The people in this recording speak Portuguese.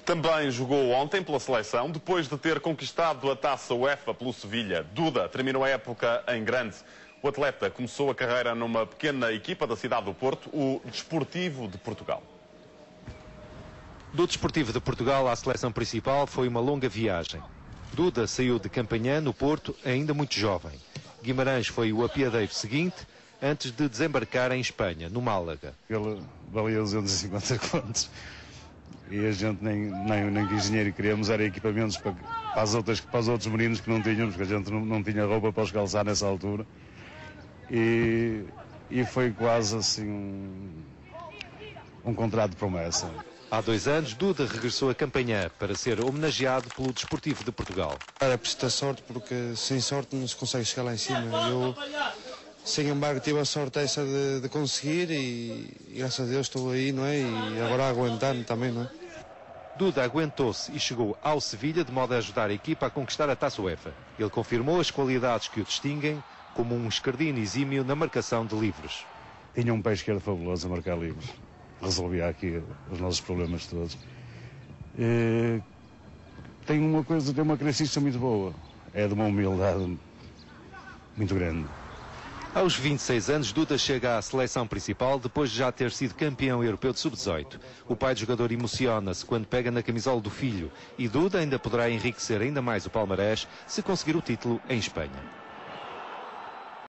Também jogou ontem pela seleção, depois de ter conquistado a taça UEFA pelo Sevilha. Duda terminou a época em grande. O atleta começou a carreira numa pequena equipa da cidade do Porto, o Desportivo de Portugal. Do Desportivo de Portugal à seleção principal foi uma longa viagem. Duda saiu de Campanhã, no Porto, ainda muito jovem. Guimarães foi o apiadeiro seguinte, antes de desembarcar em Espanha, no Málaga. Ele valia 250 contos. E a gente nem quis dinheiro, queríamos era equipamentos para os outros meninos que não tínhamos, porque a gente não tinha roupa para os calçar nessa altura. E foi quase assim um contrato de promessa. Há 2 anos, Duda regressou a Campanhã para ser homenageado pelo Desportivo de Portugal. Era preciso ter sorte, porque sem sorte não se consegue chegar lá em cima. Eu, sem embargo, tive a sorte essa de conseguir e graças a Deus estou aí, não é? E agora aguentando também, não é? Duda aguentou-se e chegou ao Sevilha de modo a ajudar a equipa a conquistar a taça UEFA. Ele confirmou as qualidades que o distinguem, como um escardino exímio na marcação de livros. Tinha um pé esquerdo fabuloso a marcar livros. Resolvia aqui os nossos problemas todos. Tem uma característica muito boa. É de uma humildade muito grande. Aos 26 anos, Duda chega à seleção principal depois de já ter sido campeão europeu de sub-18. O pai do jogador emociona-se quando pega na camisola do filho e Duda ainda poderá enriquecer ainda mais o palmarés se conseguir o título em Espanha.